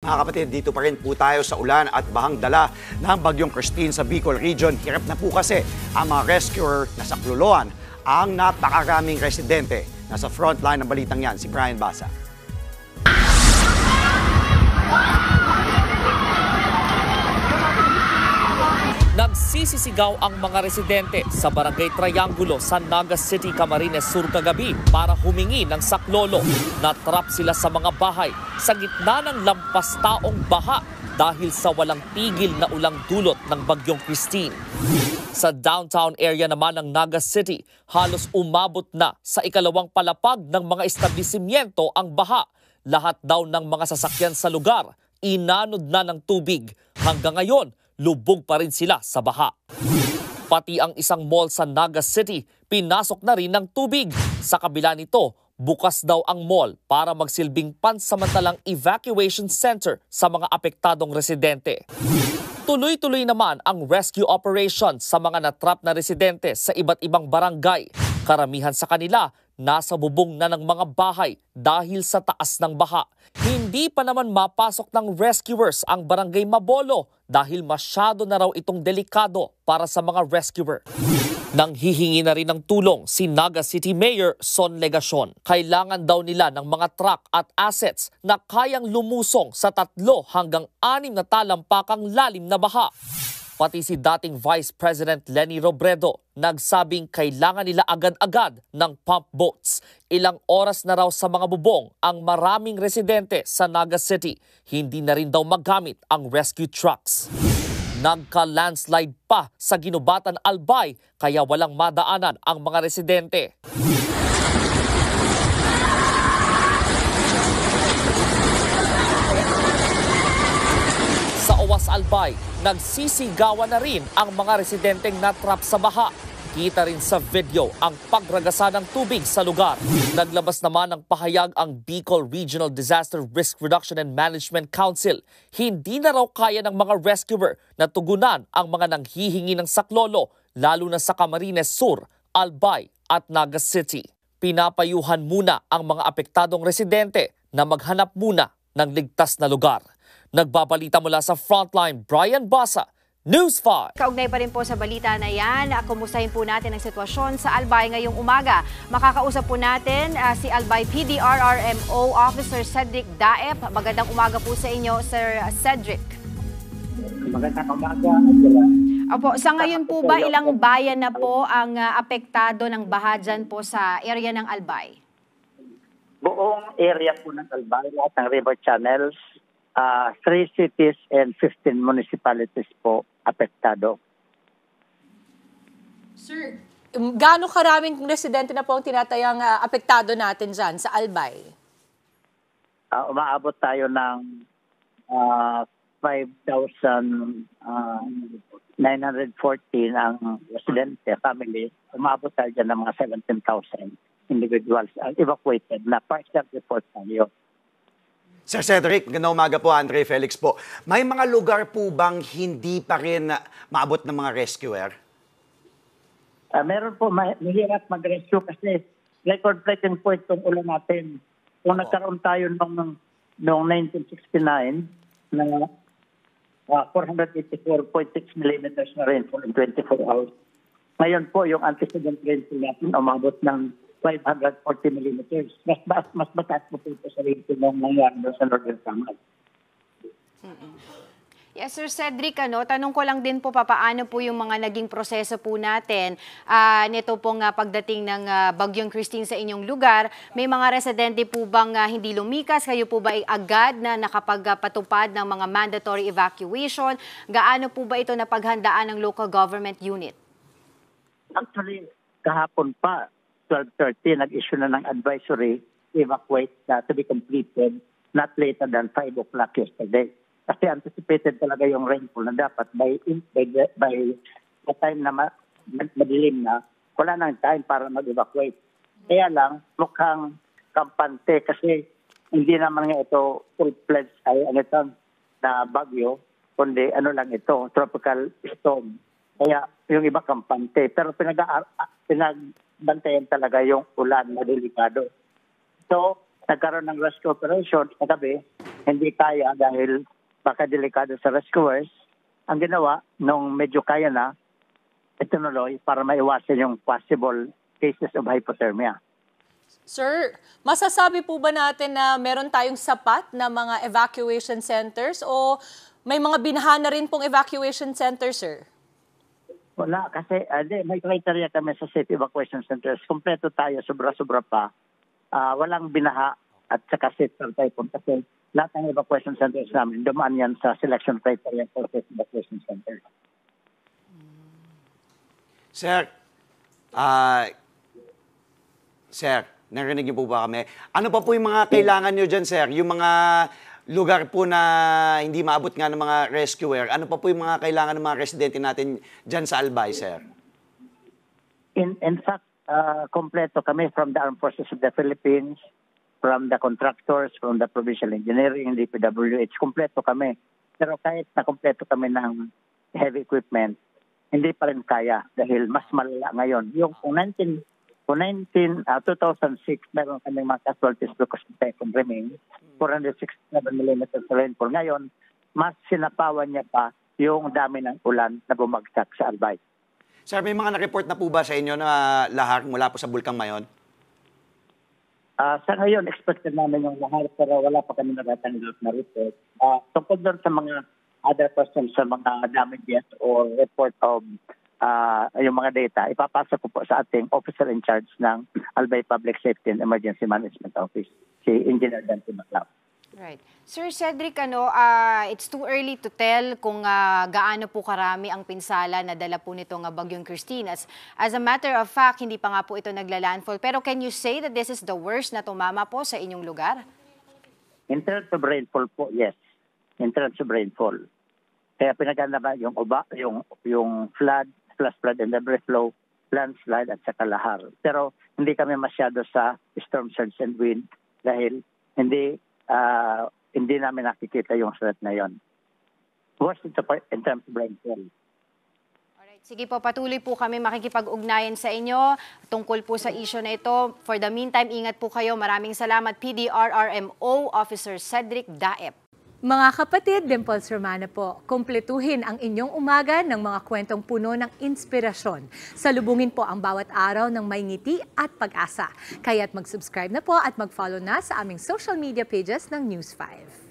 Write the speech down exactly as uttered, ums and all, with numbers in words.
Mga kapatid, dito pa rin po tayo sa ulan at bahang dala ng Bagyong Christine sa Bicol Region. Hirap na po kasi ang mga rescuer na sakloloan ang napakaraming residente. Nasa frontline ng balitang yan, si Brian Basa. Nagsisisigaw ang mga residente sa Barangay Triangulo sa Naga City, Camarines Sur kagabi para humingi ng saklolo. Natrap sila sa mga bahay sa gitna ng lampas taong baha dahil sa walang tigil na ulang dulot ng Bagyong Christine. Sa downtown area naman ng Naga City, halos umabot na sa ikalawang palapag ng mga establishmento ang baha. Lahat daw ng mga sasakyan sa lugar inanod na ng tubig. Hanggang ngayon, lubog pa rin sila sa baha. Pati ang isang mall sa Naga City, pinasok na rin ng tubig. Sa kabila nito, bukas daw ang mall para magsilbing pansamantalang evacuation center sa mga apektadong residente. Tuloy-tuloy naman ang rescue operation sa mga natrap na residente sa iba't ibang barangay. Karamihan sa kanila, nasa bubong na ng mga bahay dahil sa taas ng baha. Hindi pa naman mapasok ng rescuers ang barangay Mabolo dahil masyado na raw itong delikado para sa mga rescuer. Nang hihingi na rin ng tulong si Naga City Mayor Son Legacion. Kailangan daw nila ng mga truck at assets na kayang lumusong sa tatlo hanggang anim na talampakang lalim na baha. Pati si dating Vice President Leni Robredo nagsabing kailangan nila agad-agad ng pump boats. Ilang oras na raw sa mga bubong ang maraming residente sa Naga City. Hindi na rin daw magamit ang rescue trucks. Nagka-landslide pa sa Ginubatan, Albay kaya walang madaanan ang mga residente. Sa Owas, Albay, nagsisigawan na rin ang mga residenteng natrap sa baha. Kita rin sa video ang pagragasa ng tubig sa lugar. Naglabas naman ng pahayag ang Bicol Regional Disaster Risk Reduction and Management Council. Hindi na raw kaya ng mga rescuer na tugunan ang mga nanghihingi ng saklolo, lalo na sa Camarines Sur, Albay at Naga City. Pinapayuhan muna ang mga apektadong residente na maghanap muna ng ligtas na lugar. Nagbabalita mula sa Frontline, Brian Basa, News five. Kaugnay pa rin po sa balita na yan, kumustahin po natin ang sitwasyon sa Albay ngayong umaga. Makakausap po natin uh, si Albay P D R R M O Officer Cedric Daep. Magandang umaga po sa inyo, Sir Cedric. Magandang umaga, Angela. Opo, sa ngayon po ba ilang bayan na po ang uh, apektado ng baha dyan po sa area ng Albay? Buong area po ng Albay, lahat ng river channels, Uh, three cities and fifteen municipalities po apektado. Sir, gaano karaming residente na po ang tinatayang uh, apektado natin dyan sa Albay? Uh, umaabot tayo ng uh, five thousand nine hundred fourteen ang residente, family. Umaabot tayo dyan ng mga seventeen thousand individuals ang evacuated na partial report tayo. Sir Cedric, magandang umaga po, Andre Felix po. May mga lugar po bang hindi pa rin maabot ng mga rescuer? Uh, meron po, mahirap mag-rescue kasi record-breaking po itong ulan natin. Kung oh. nagkaroon tayo noong, noong nineteen sixty-nine na uh, four hundred eighty-four point six millimeters na rainfall in twenty-four hours. Ngayon po, yung antecedent rainfall natin umabot ng five hundred forty millimeters. Mas, mas, mas mataas po po sa rainfall ng nangyari sa Northern Samar. Mm-hmm. Yes, Sir Cedric, ano, tanong ko lang din po paano po yung mga naging proseso po natin uh, nito pong uh, pagdating ng uh, Bagyong Christine sa inyong lugar. May mga residente po bang uh, hindi lumikas? Kayo po ba ay agad na nakapagpatupad ng mga mandatory evacuation? Gaano po ba ito na paghandaan ng local government unit? Actually, kahapon pa, twelve thirty, nag-issue na ng advisory evacuate uh, to be completed not later than five o'clock yesterday. Kasi anticipated talaga yung rainfall na dapat by, by, by the time na ma, madilim na, wala nang time para mag-evacuate. Kaya lang, mukhang kampante kasi hindi naman nga ito full-fledged ay ano ito, na bagyo, kundi ano lang ito, tropical storm. Kaya yung iba kampante. Pero pinag pinagbantayan talaga yung ulan na delikado. So, nagkaroon ng rescue operation sa gabi, hindi kaya dahil baka delikado sa rescuers, ang ginawa, nung medyo kaya na, itinuloy para maiwasan yung possible cases of hypothermia. Sir, masasabi po ba natin na meron tayong sapat na mga evacuation centers o may mga binaha na rin pong evacuation centers, sir? Wala, kasi uh, di, may criteria kami sa safe evacuation centers. Kompleto tayo, sobra-sobra pa. Uh, walang binaha at saka safe typhoon kasi lahat ng evacuation centers namin, dumaan yan sa selection criteria for safe evacuation centers. Sir, ah, sir, narinig niyo po ba kami? Ano pa po yung mga kailangan niyo dyan, sir? Yung mga lugar po na hindi maabot nga ng mga rescuer, ano pa po yung mga kailangan ng mga residente natin dyan sa Albay, sir? In, in fact, uh, kompleto kami from the Armed Forces of the Philippines, from the contractors, from the Provincial Engineering, D P W H, kompleto kami. Pero kahit na kompleto kami ng heavy equipment, hindi pa rin kaya dahil mas malala ngayon. Yung kung nineteen, kung nineteen, uh, two thousand six, meron kaming mga casualties because of typhoon remain, four hundred sixty-seven millimeters rainfall. Ngayon, mas sinapawan niya pa yung dami ng ulan na bumagsak sa Albay. Sir, may mga na-report na po ba sa inyo na lahar mula po sa Bulkang Mayon? Uh, sa ngayon, expected namin yung lahar pero wala pa kami natatanggap na report. Uh, tungkol doon sa mga other questions sa mga damages or report of uh, yung mga data, ipapasa ko po sa ating officer in charge ng Albay Public Safety and Emergency Management Office, si Engineer Dante Maclao. Right. Sir Cedric, ano, uh, it's too early to tell kung uh, gaano po karami ang pinsala na dala po nitong uh, Bagyong Christine. As, as a matter of fact, hindi pa nga po ito nagla-landfall. Pero can you say that this is the worst na tumama po sa inyong lugar? In terms of rainfall po, yes. In terms of rainfall. Kaya pinaganda ba yung uba, yung yung flood, flash flood and debris flow, landslide at saka lahar. Pero hindi kami masyado sa storm surge and wind dahil hindi uh, hindi namin nakikita yung threat na yon. Worst in terms of rainfall. Alright, sige po, patuloy po kami makikipag-ugnayan sa inyo tungkol po sa issue na ito. For the meantime, ingat po kayo. Maraming salamat, P D R R M O Officer Cedric Daep. Mga kapatid, Dimples Romana po, kumpletuhin ang inyong umaga ng mga kwentong puno ng inspirasyon. Salubungin po ang bawat araw ng may ngiti at pag-asa. Kaya't mag-subscribe na po at mag-follow na sa aming social media pages ng News five.